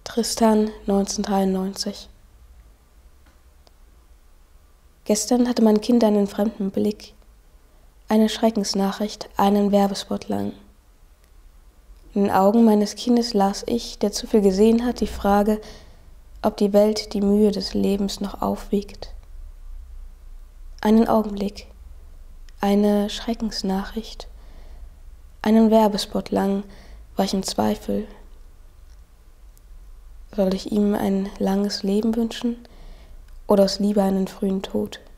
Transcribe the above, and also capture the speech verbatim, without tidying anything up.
Tristan, neunzehnhundertdreiundneunzig. Gestern hatte mein Kind einen fremden Blick, eine Schreckensnachricht, einen Werbespot lang. In den Augen meines Kindes las ich, der zu viel gesehen hat, die Frage, ob die Welt die Mühe des Lebens noch aufwiegt. Einen Augenblick, eine Schreckensnachricht, einen Werbespot lang war ich im Zweifel. Soll ich ihm ein langes Leben wünschen oder aus Liebe einen frühen Tod?